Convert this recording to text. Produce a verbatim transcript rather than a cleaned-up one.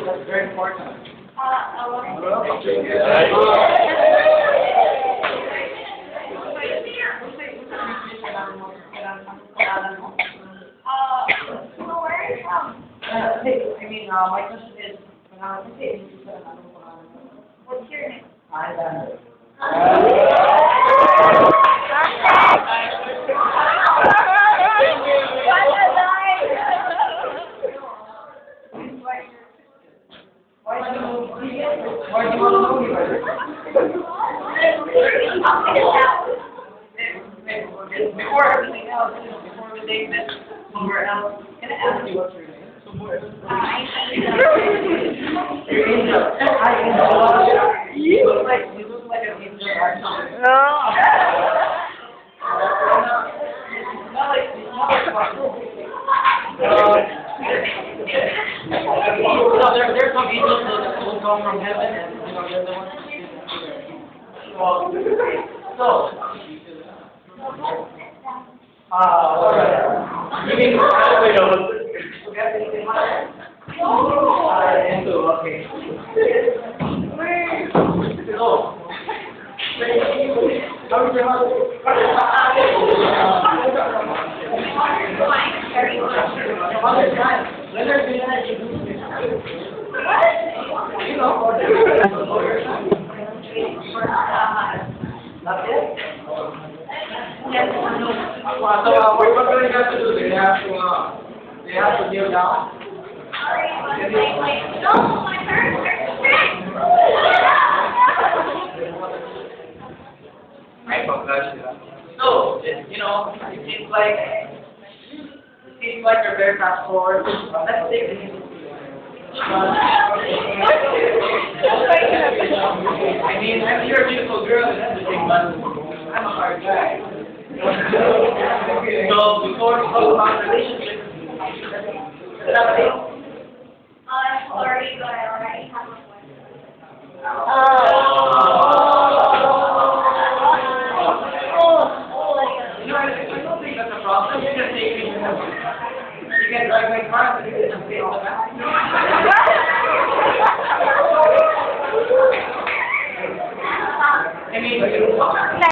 That's very important. Uh, I want to Uh, so where are you from? Uh, hey, I mean, uh, my question is, uh, hey, What's your name? Islander. Why do you, why do you want to know me better? Before everything else, before we leave this somewhere else, can I ask you what's your name? You're Angel. Hi, Angel. You look like, you look like an angel actually. No. You smell like, you smell like one. Uh, so there, there's some angels that will come from heaven, and you know, they're the ones who so, uh, alright. You mean, wait, no. You have anything higher? Uh, and so, okay. So, how is your When are you gonna introduce me? You know, not yet? So, uh, what, what do they have to do? They have to, uh, they have to kneel down? No, my parents So, it, you know, it seems like, it seems like you're very fast forward. Uh, let's take the I mean, I'm, you're a beautiful girl and everything, but I'm a hard guy. So, before we talk about relationships, let's have a date. I'm sorry, but I already have a boyfriend. You know, I, I don't think that's a problem. You can take me. You can drive my car and you can just pay all that. I mean,